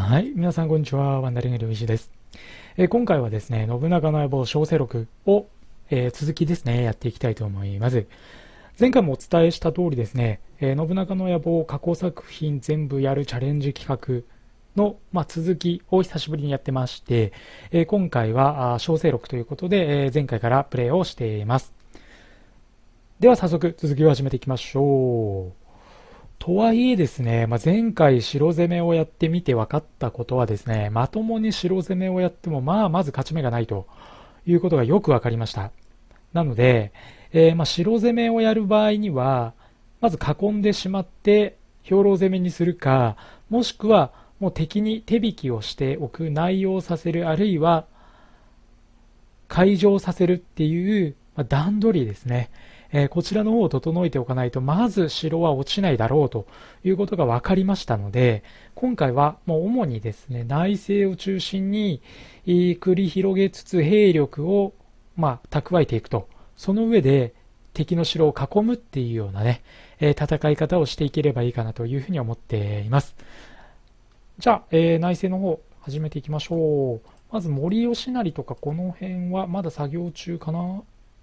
はい、皆さんこんにちは。ワンダリングルイージです。今回はですね、信長の野望小生録を、続きですね、やっていきたいと思います。前回もお伝えした通りですね、信長の野望過去作品全部やるチャレンジ企画の、続きを久しぶりにやってまして、今回は小生録ということで、前回からプレイをしています。では早速続きを始めていきましょう。とはいえですね、前回城攻めをやってみて分かったことはですね、まともに城攻めをやってもまず勝ち目がないということがよく分かりました。なので、城攻めをやる場合には、まず囲んでしまって兵糧攻めにするか、もしくはもう敵に手引きをしておく、内容させる、あるいは開城させるっていう、段取りですね。こちらの方を整えておかないとまず城は落ちないだろうということが分かりましたので、今回はもう主にですね、内政を中心に繰り広げつつ兵力を蓄えていくと、その上で敵の城を囲むっていうようなね、戦い方をしていければいいかなというふうに思っています。じゃあ、内政の方始めていきましょう。まず森吉成とかこの辺はまだ作業中かな。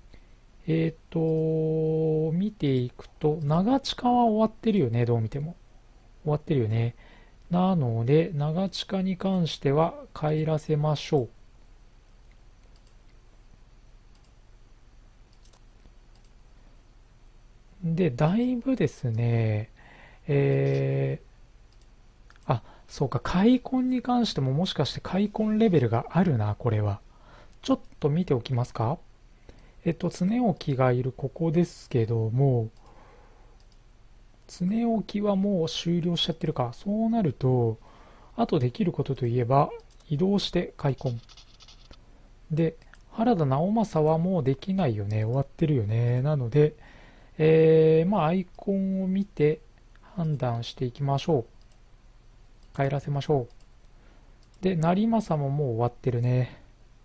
見ていくと、長近は終わってるよね、どう見ても。終わってるよね。なので、長近に関しては帰らせましょう。で、だいぶですね、そうか、開墾に関してももしかして開墾レベルがあるな、これは。ちょっと見ておきますか。常置がいるここですけども、常置はもう終了しちゃってるか。そうなると、あとできることといえば、移動して開墾。で、原田直政はもうできないよね。終わってるよね。なので、アイコンを見て判断していきましょう。帰らせましょう。で、成政ももう終わってるね。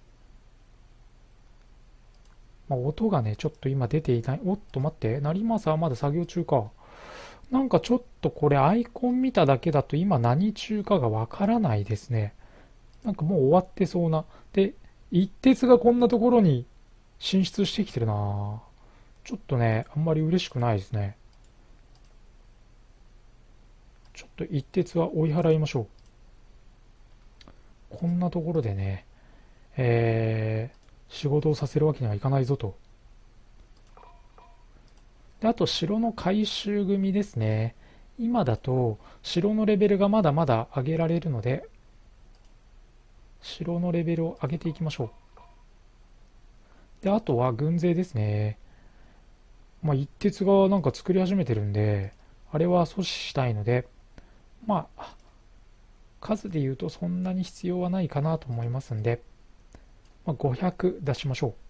音がね、ちょっと今出ていない。おっと待って。成政はまだ作業中か。なんかちょっとこれアイコン見ただけだと今何中かがわからないですね。なんかもう終わってそうな。で、一徹がこんなところに進出してきてるな。ちょっとね、あんまり嬉しくないですね。ちょっと一徹は追い払いましょう。こんなところでね、仕事をさせるわけにはいかないぞと。で、あと城の改修組ですね。今だと城のレベルがまだまだ上げられるので、城のレベルを上げていきましょう。で、あとは軍勢ですね。一徹がなんか作り始めてるんで、あれは阻止したいので、数で言うとそんなに必要はないかなと思いますんで、500出しましょ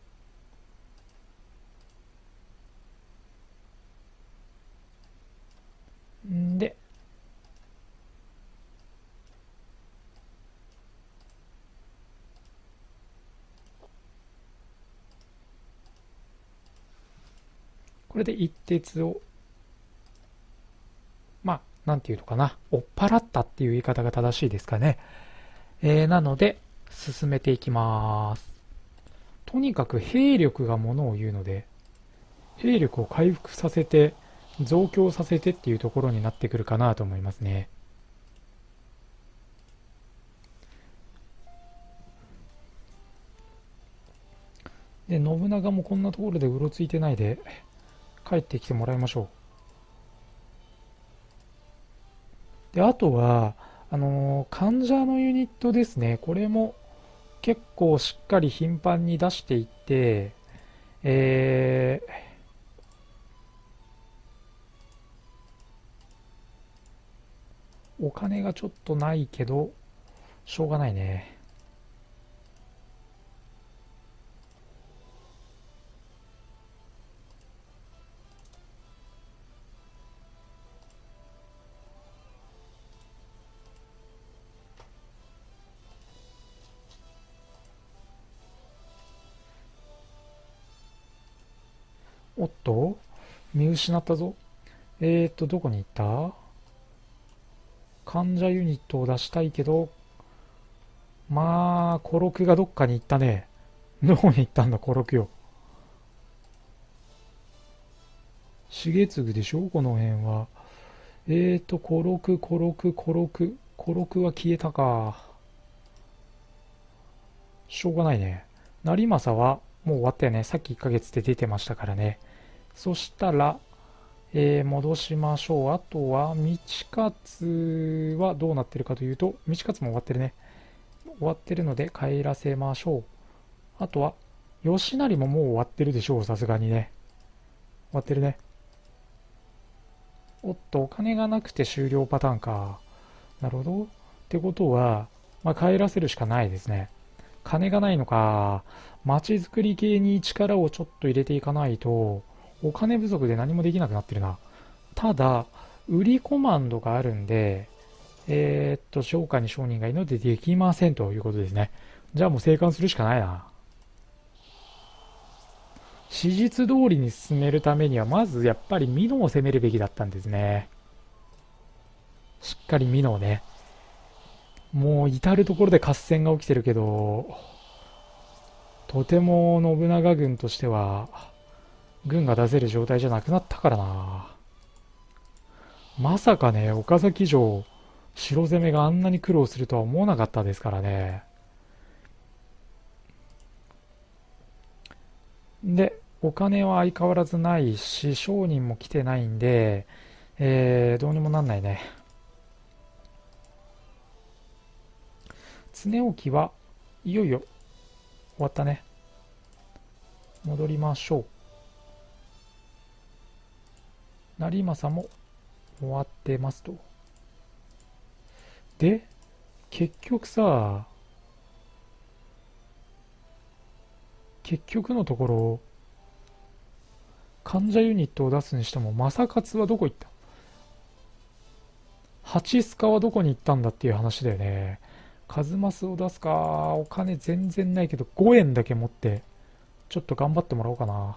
う。んで、これで一徹を、なんていうのかな、追っ払ったっていう言い方が正しいですかね。なので、進めていきます。とにかく兵力がものを言うので、兵力を回復させて、増強させてっていうところになってくるかなと思いますね。で、信長もこんなところでうろついてないで、帰ってきてもらいましょう。で、あとは、患者のユニットですね。これも結構しっかり頻繁に出していって、えお金がちょっとないけど、しょうがないね。おっと見失ったぞ。どこに行った。 患者ユニットを出したいけど、まあ、コロクがどっかに行ったね。どこに行ったんだ、コロクよ。重次でしょこの辺は。コロク、コロク、コロク。コロクは消えたか。しょうがないね。成政はもう終わったよね。さっき1ヶ月で出てましたからね。そしたら、戻しましょう。あとは、道勝はどうなってるかというと、道勝も終わってるね。終わってるので帰らせましょう。あとは、吉成ももう終わってるでしょう。さすがにね。終わってるね。おっと、お金がなくて終了パターンか。なるほど。ってことは、まあ、帰らせるしかないですね。金がないのか。街づくり系に力をちょっと入れていかないと、お金不足で何もできなくなってるな。ただ、売りコマンドがあるんで、商家に商人がいるのでできませんということですね。じゃあもう生還するしかないな。史実通りに進めるためには、まずやっぱり美濃を攻めるべきだったんですね。しっかり美濃をね。もう至るところで合戦が起きてるけど、とても信長軍としては、軍が出せる状態じゃなくなったからな。まさかね、岡崎城、城攻めがあんなに苦労するとは思わなかったですからね。で、お金は相変わらずないし、商人も来てないんで、どうにもなんないね。常置はいよいよ終わったね。戻りましょう。成政も終わってますと。で、結局さ、結局のところ、患者ユニットを出すにしても、正勝はどこ行った？八須賀はどこに行ったんだっていう話だよね。数マスを出すか、お金全然ないけど、5円だけ持って、ちょっと頑張ってもらおうかな。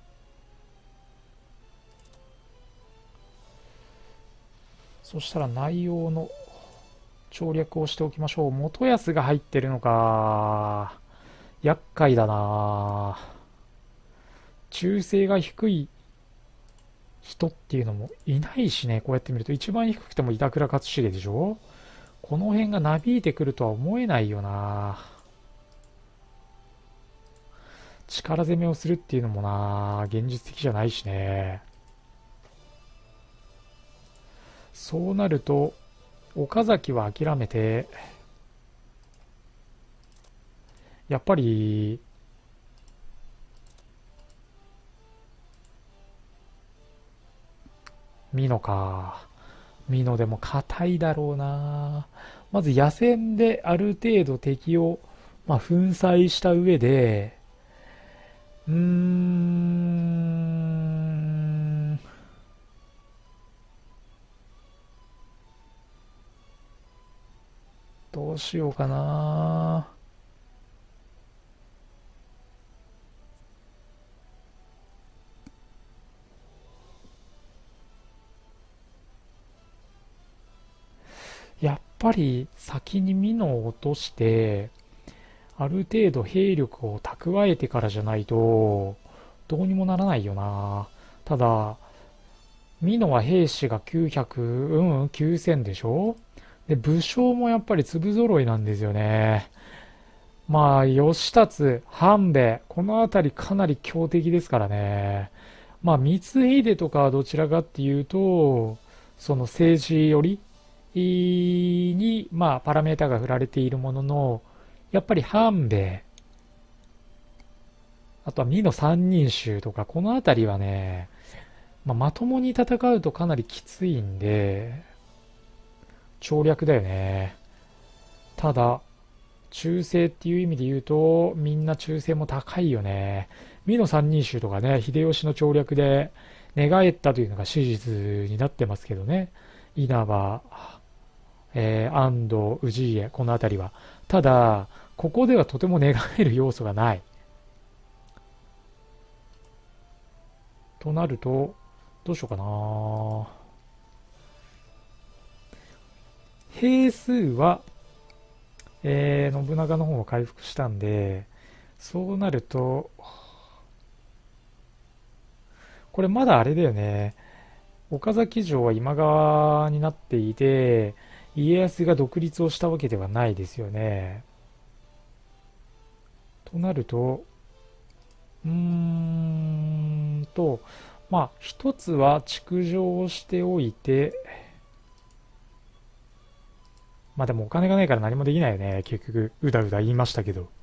そしたら内容の調略をしておきましょう。元康が入ってるのか。厄介だな。忠誠が低い人っていうのもいないしね。こうやって見ると一番低くても板倉勝重でしょ。この辺がなびいてくるとは思えないよな。力攻めをするっていうのもな、現実的じゃないしね。そうなると、岡崎は諦めて、やっぱり、美濃か。美濃でも硬いだろうな。まず野戦である程度敵を、まあ、粉砕した上で、うーん、どうしようかな。やっぱり先に美濃を落として、ある程度兵力を蓄えてからじゃないと、どうにもならないよな。ただ、美濃は兵士が900、9000でしょ。で、武将もやっぱり粒揃いなんですよね。まあ、義達、半兵衛、このあたりかなり強敵ですからね。まあ、光秀とかはどちらかっていうと、その政治寄りに、まあ、パラメータが振られているものの、やっぱり半兵衛、あとは美濃三人衆とか、このあたりはね、まあ、まともに戦うとかなりきついんで、省略だよね。ただ、忠誠っていう意味で言うと、みんな忠誠も高いよね。美濃三人衆とかね、秀吉の調略で寝返ったというのが史実になってますけどね。稲葉、安藤、氏家、この辺りは。ただ、ここではとても寝返る要素がない。となると、どうしようかな。 兵数は、信長の方は回復したんで、そうなると、これまだあれだよね。岡崎城は今川になっていて、家康が独立をしたわけではないですよね。となると、まあ、一つは築城をしておいて、まあでもお金がないから何もできないよね。結局、うだうだ言いましたけど。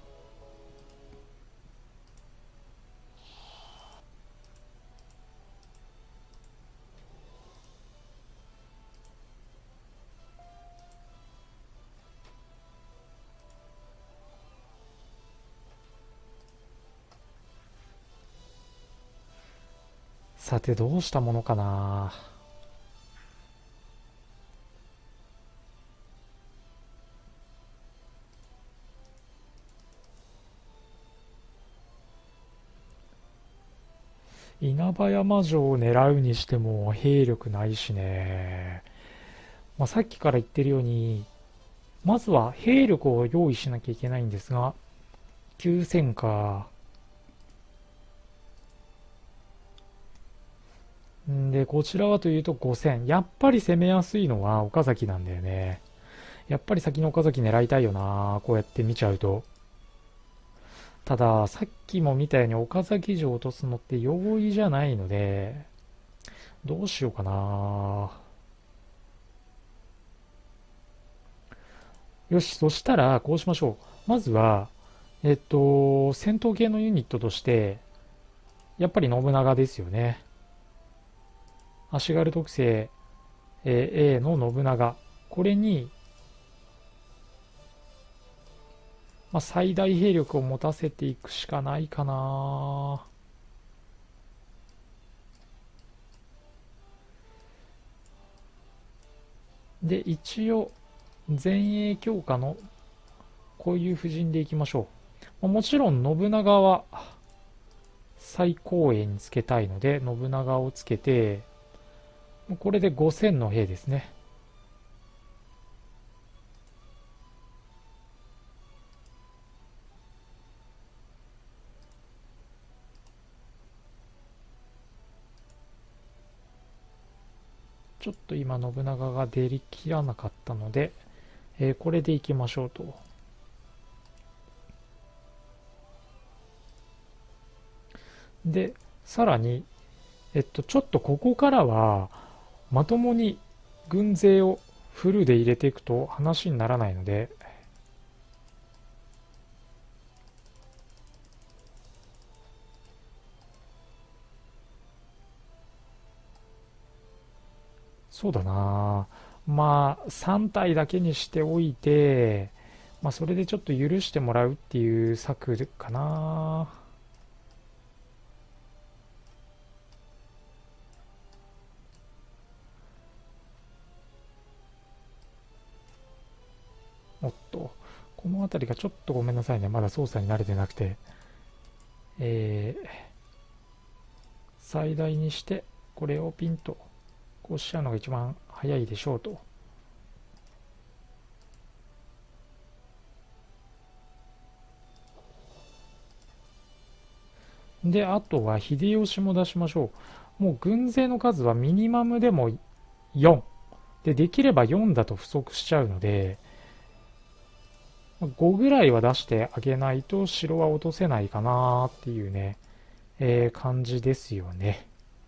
さて、どうしたものかな。稲葉山城を狙うにしても兵力ないしね。まあ、さっきから言ってるように、まずは兵力を用意しなきゃいけないんですが、9000か。んで、こちらはというと5000。やっぱり攻めやすいのは岡崎なんだよね。やっぱり先の岡崎狙いたいよな。こうやって見ちゃうと。ただ、さっきも見たように岡崎城を落とすのって容易じゃないので、どうしようかな。よし、そしたら、こうしましょう。まずは、戦闘系のユニットとして、やっぱり信長ですよね。足軽特性、A の信長。これに、まあ、最大兵力を持たせていくしかないかな。で、一応、前衛強化のこういう布陣でいきましょう。もちろん信長は最高位につけたいので、信長をつけて、これで5000の兵ですね。ちょっと今信長が出きらなかったので、これでいきましょうと。で、さらに、ちょっとここからは、まともに軍勢をフルで入れていくと話にならないので、そうだな。まあ、3体だけにしておいて、まあ、それでちょっと許してもらうっていう策かな。おっと、この辺りがちょっとごめんなさいね。まだ操作に慣れてなくて。最大にして、これをピンと、こうしちゃうのが一番早いでしょうと。で、あとは秀吉も出しましょう。もう軍勢の数はミニマムでも4。で、できれば4だと不足しちゃうので、5ぐらいは出してあげないと城は落とせないかなっていうね、感じですよね。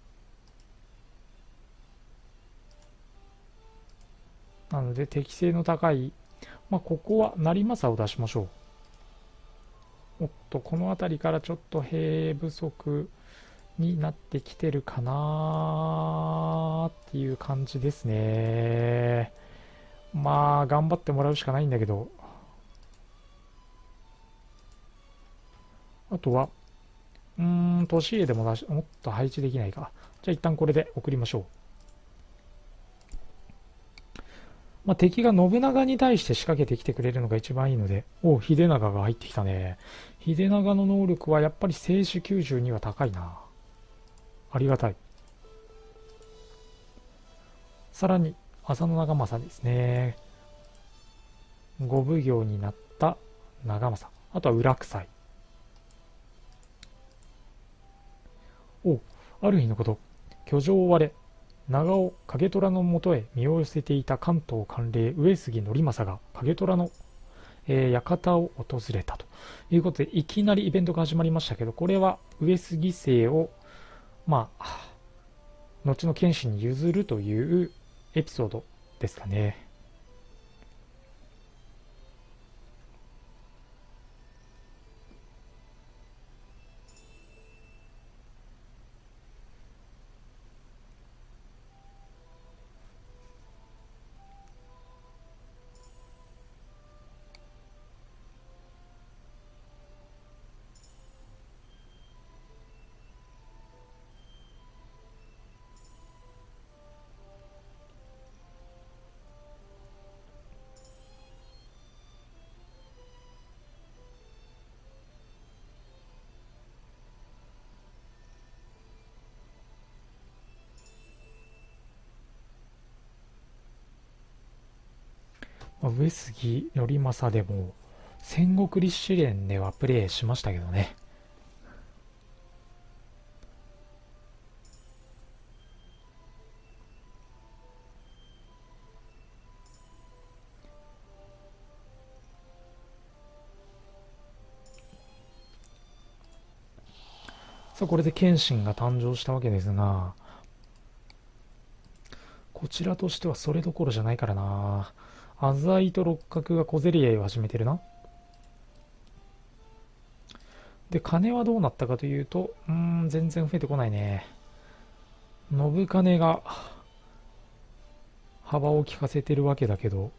なので適性の高い、まあ、ここは成政を出しましょう。おっと、この辺りからちょっと兵不足になってきてるかなっていう感じですね。まあ、頑張ってもらうしかないんだけど、あとは、年家でももっと配置できないか。じゃあ一旦これで送りましょう。まあ、敵が信長に対して仕掛けてきてくれるのが一番いいので、秀長が入ってきたね。秀長の能力はやっぱり静止92は高いな。ありがたい。さらに、 浅野長政ですね。五奉行になった長政。あとは裏臭い。お、ある日のこと、居城を追われ、長尾景虎のもとへ身を寄せていた関東管領上杉憲政が景虎の、館を訪れたということで、いきなりイベントが始まりましたけど、これは上杉姓を、まあ、後の謙信に譲るというエピソードですかね。上杉頼政でも戦国立志伝ではプレイしましたけどね。さあ、これで謙信が誕生したわけですが、こちらとしてはそれどころじゃないからな。浅井と六角が小競り合いを始めてるな。で、金はどうなったかというと、全然増えてこないね。信金が幅を利かせてるわけだけど、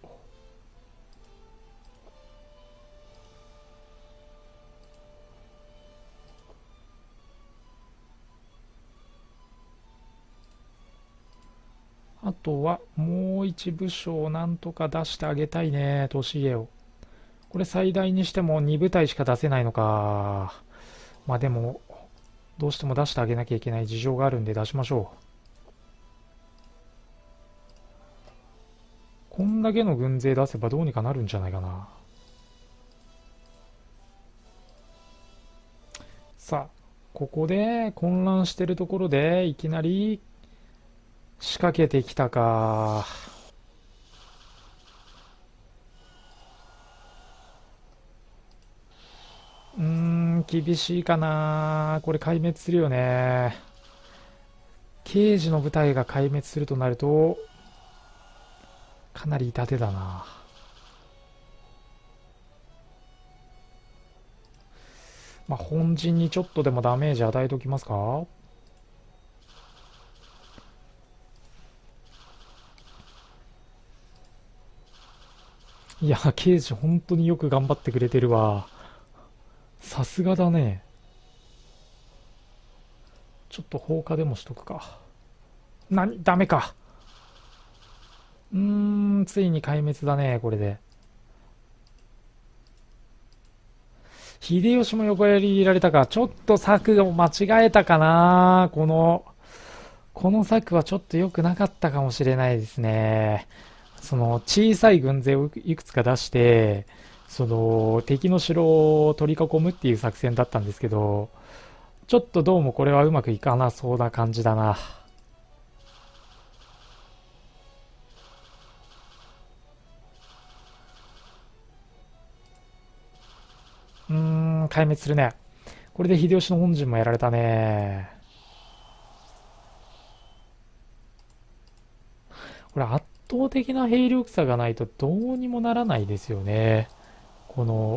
あとはもう一部署をなんとか出してあげたいね、年家を。これ最大にしても2部隊しか出せないのか。まあでも、どうしても出してあげなきゃいけない事情があるんで出しましょう。こんだけの軍勢出せばどうにかなるんじゃないかな。さあ、ここで混乱してるところでいきなり仕掛けてきたか。厳しいかな。これ壊滅するよね。刑事の部隊が壊滅するとなると、かなり痛手だな。まあ、本陣にちょっとでもダメージ与えておきますか。いや、刑事本当によく頑張ってくれてるわ。さすがだね。ちょっと放火でもしとくか。ダメか。ついに壊滅だね、これで。秀吉も横やり入れられたか。ちょっと策を間違えたかな。この策はちょっと良くなかったかもしれないですね。その小さい軍勢をいくつか出して、その敵の城を取り囲むっていう作戦だったんですけど、ちょっとどうもこれはうまくいかなそうな感じだな。壊滅するね。これで秀吉の本陣もやられたね。これ圧倒的な兵力差がないとどうにもならないですよね。この、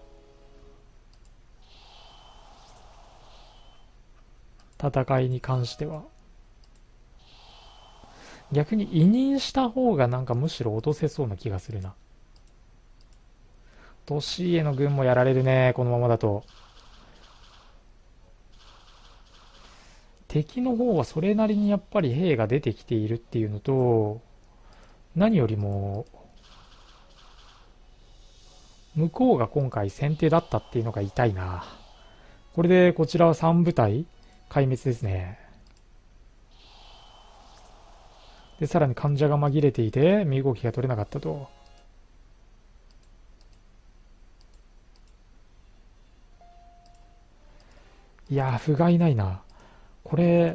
戦いに関しては。逆に委任した方がなんかむしろ落とせそうな気がするな。利家の軍もやられるね、このままだと。敵の方はそれなりにやっぱり兵が出てきているっていうのと、何よりも、向こうが今回先手だったっていうのが痛いな。これでこちらは3部隊壊滅ですね。 で、さらに患者が紛れていて、身動きが取れなかったと。いやー、不甲斐ないな。これ、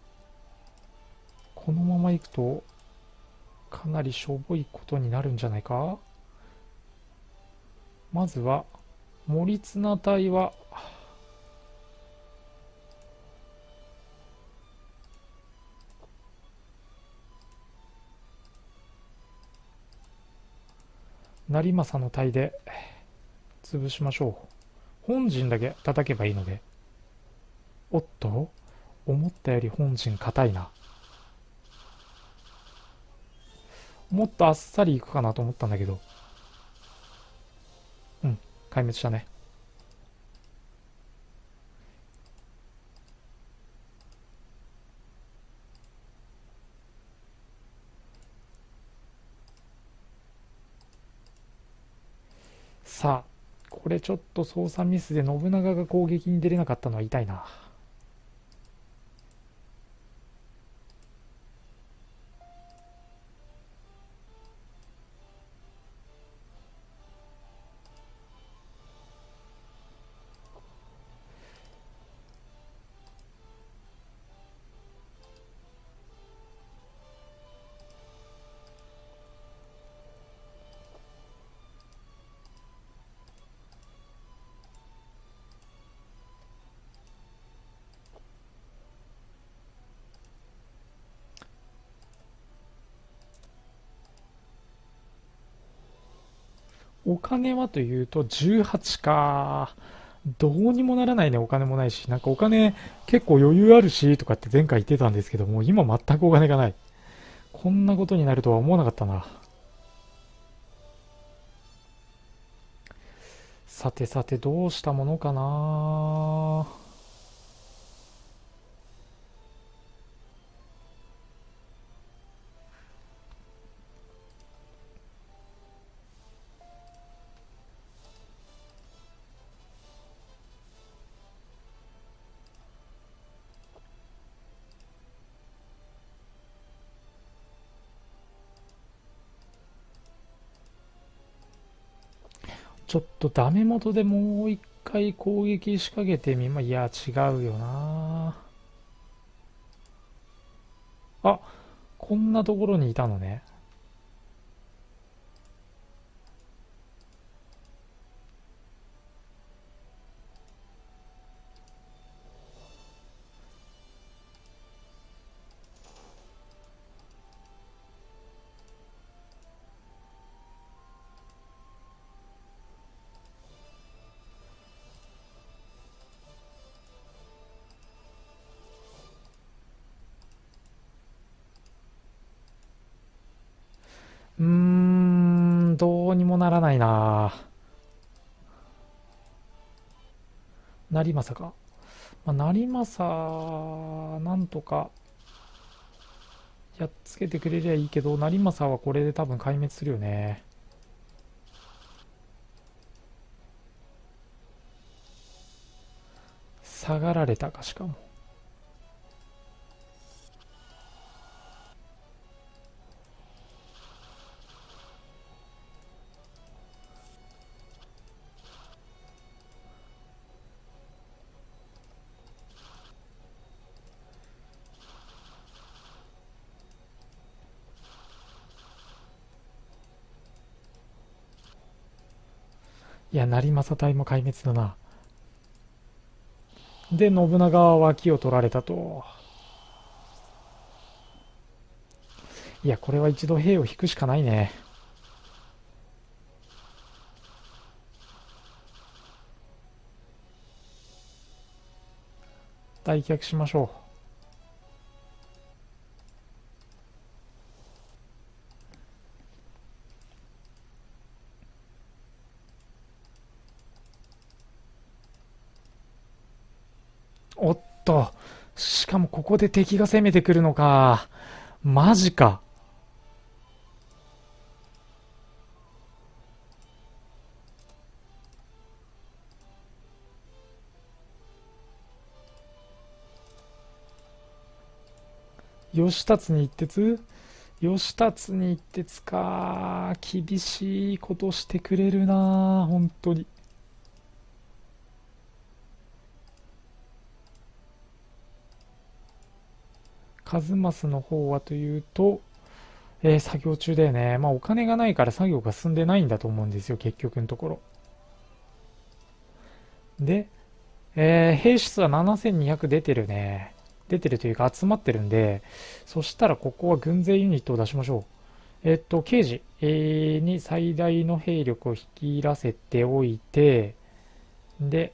このまま行くと、かなりしょぼいことになるんじゃないか。まずは、森綱隊は、成政の隊で潰しましょう。本陣だけ叩けばいいので。おっと、思ったより本陣硬いな。もっとあっさりいくかなと思ったんだけど。うん、壊滅したね。さあ、これちょっと操作ミスで信長が攻撃に出れなかったのは痛いな。お金はというと18か。どうにもならないね。お金もないし。なんかお金結構余裕あるしとかって前回言ってたんですけども、今全くお金がない。こんなことになるとは思わなかったな。さてさて、どうしたものかな。ちょっとダメ元でもう一回攻撃仕掛けてみま、いや、違うよな。あ、こんなところにいたのね。どうにもならないな。成政か。まあ、成政、なんとかやっつけてくれりゃいいけど、成政はこれで多分壊滅するよね。下がられたか、しかも。いや、成政隊も壊滅だな。で、信長は脇を取られたと。いや、これは一度兵を引くしかないね。退却しましょう。おっと、しかもここで敵が攻めてくるのか。マジか。義達に一徹。 吉達に一徹か。厳しいことしてくれるな、本当に。カズマスの方はというと、作業中だよね。まあお金がないから作業が進んでないんだと思うんですよ、結局のところ。で、兵士数は7200出てるね。出てるというか集まってるんで、そしたらここは軍勢ユニットを出しましょう。刑事、に最大の兵力を引き入らせておいて、で、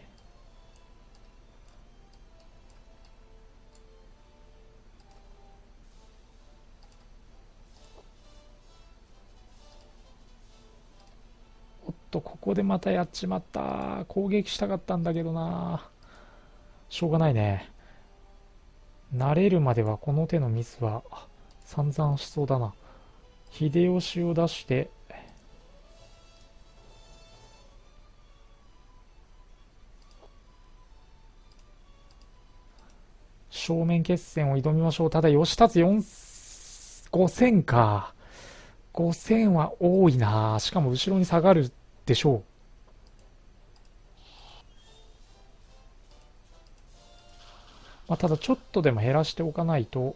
ここでまたやっちまった。攻撃したかったんだけどな。しょうがないね。慣れるまではこの手のミスは散々しそうだな。秀吉を出して、正面決戦を挑みましょう。ただ、吉達5000か。5000は多いな。しかも後ろに下がるでしょう。まあ、ただちょっとでも減らしておかないと、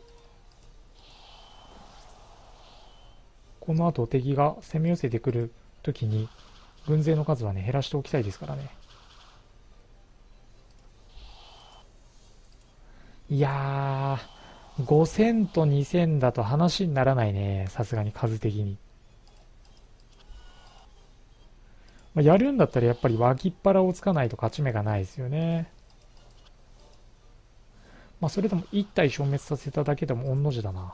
この後敵が攻め寄せてくるときに、軍勢の数はね、減らしておきたいですからね。いやー、5000と2000だと話にならないね。さすがに数的に。まあ、やるんだったらやっぱり脇っ腹をつかないと勝ち目がないですよね。まあ、それでも1体消滅させただけでも御の字だな。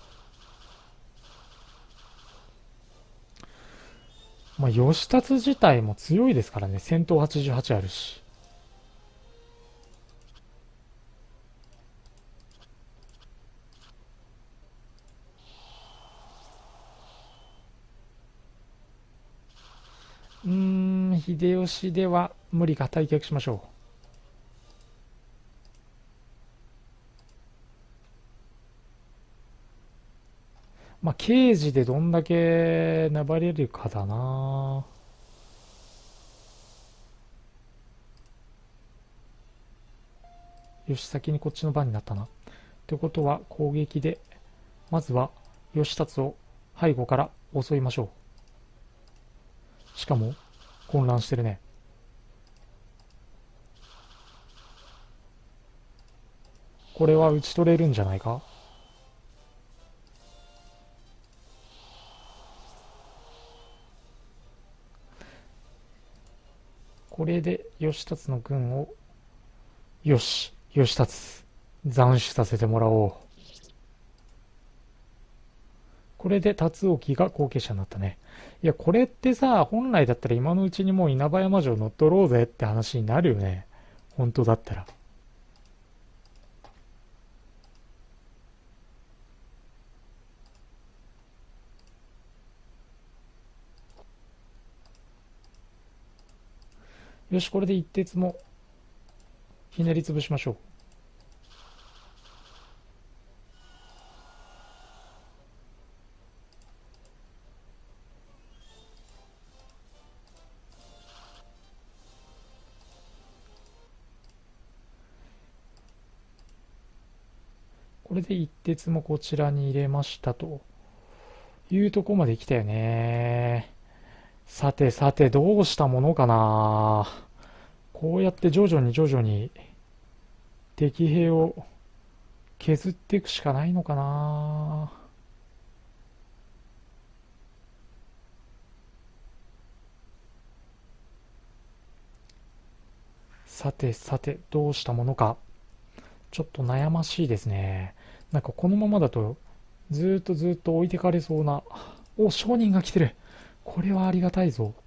まあ、吉達自体も強いですからね。戦闘88あるし。秀吉では無理か。退却しましょう。まあ、刑事でどんだけ粘れるかだな。よし、先にこっちの番になったな。ってことは、攻撃で、まずは、義達を背後から襲いましょう。しかも、混乱してるね。これは打ち取れるんじゃないか。これで、義達の軍を、よし、義達、斬首させてもらおう。これで達興が後継者になったね。いや、これってさ、本来だったら今のうちにもう稲葉山城乗っ取ろうぜって話になるよね。本当だったら。よし、これで一鉄もひねり潰しましょう。これで一鉄もこちらに入れましたというとこまで来たよね。さてさて、どうしたものかな。こうやって徐々に敵兵を削っていくしかないのかな。さてさて、どうしたものか。ちょっと悩ましいですね。なんかこのままだとずっと置いてかれそうな。お、商人が来てる。これはありがたいぞ。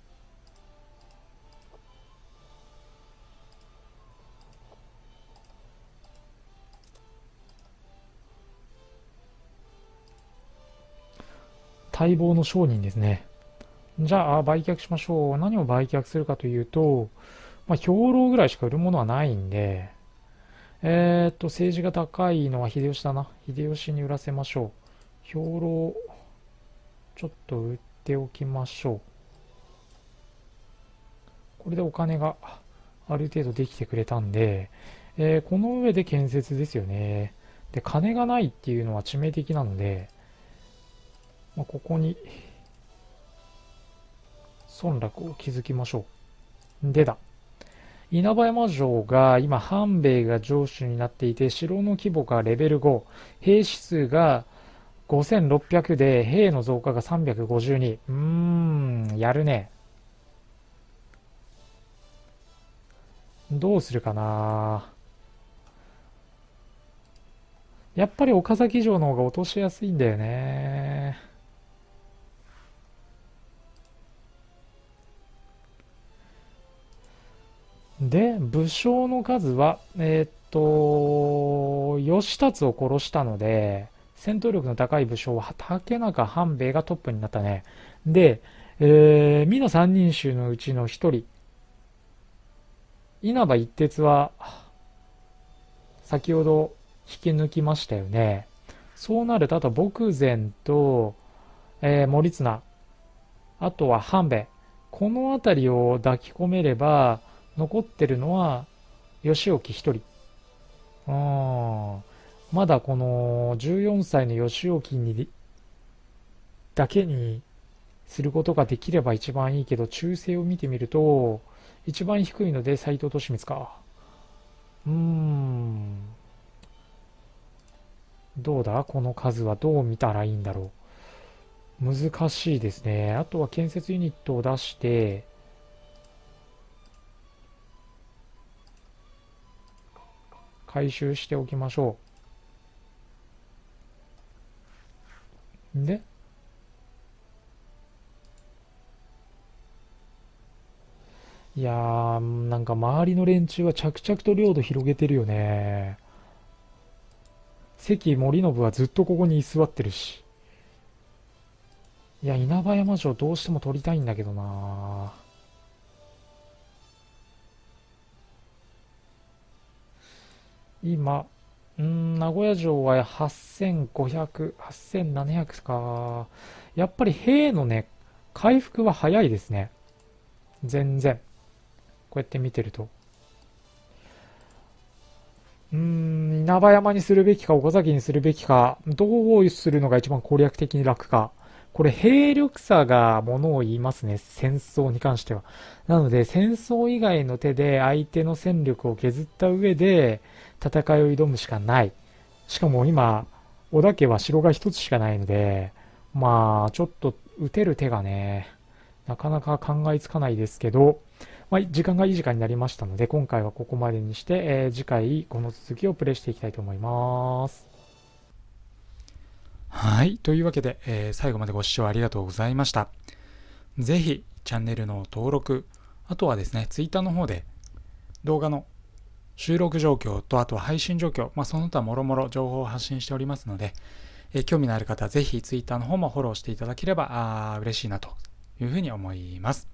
待望の商人ですね。じゃあ、売却しましょう。何を売却するかというと、まあ、兵糧ぐらいしか売るものはないんで、政治が高いのは秀吉だな。秀吉に売らせましょう。 兵糧ちょっと売っておきましょう。これでお金がある程度できてくれたんで、この上で建設ですよね。で、金がないっていうのは致命的なので、ここに村落を築きましょう。でだ。稲葉山城が今半兵衛が城主になっていて、城の規模がレベル5、兵士数が5600で、兵の増加が352。やるね。どうするかな。やっぱり岡崎城の方が落としやすいんだよね。で、武将の数は、義達を殺したので、戦闘力の高い武将は竹中半兵衛がトップになったね。で、美濃三人衆のうちの一人、稲葉一徹は、先ほど引き抜きましたよね。そうなると、あと牧前と、守綱、あとは半兵衛。この辺りを抱き込めれば、残ってるのは、義興一人。まだこの14歳の義興にだけにすることができれば一番いいけど、忠誠を見てみると、一番低いので斎藤利光か。どうだこの数はどう見たらいいんだろう。難しいですね。あとは建設ユニットを出して、回収しておきましょう。で、いやー、なんか周りの連中は着々と領土広げてるよね。関森信はずっとここに居座ってるし。いや、稲葉山城どうしても取りたいんだけどな。今、名古屋城は8500、8700か。やっぱり兵のね、回復は早いですね。全然。こうやって見てると。稲葉山にするべきか、岡崎にするべきか、どうするのが一番攻略的に楽か。これ兵力差がものを言いますね。戦争に関しては。なので、戦争以外の手で相手の戦力を削った上で戦いを挑むしかない。しかも今、織田家は城が一つしかないので、ちょっと撃てる手がね、なかなか考えつかないですけど、時間がいい時間になりましたので、今回はここまでにして、次回この続きをプレイしていきたいと思います。はい。というわけで、最後までご視聴ありがとうございました。ぜひ、チャンネルの登録、あとはですね、Twitter の方で動画の収録状況と、あとは配信状況、その他もろもろ情報を発信しておりますので、興味のある方はぜひ Twitter の方もフォローしていただければ嬉しいなというふうに思います。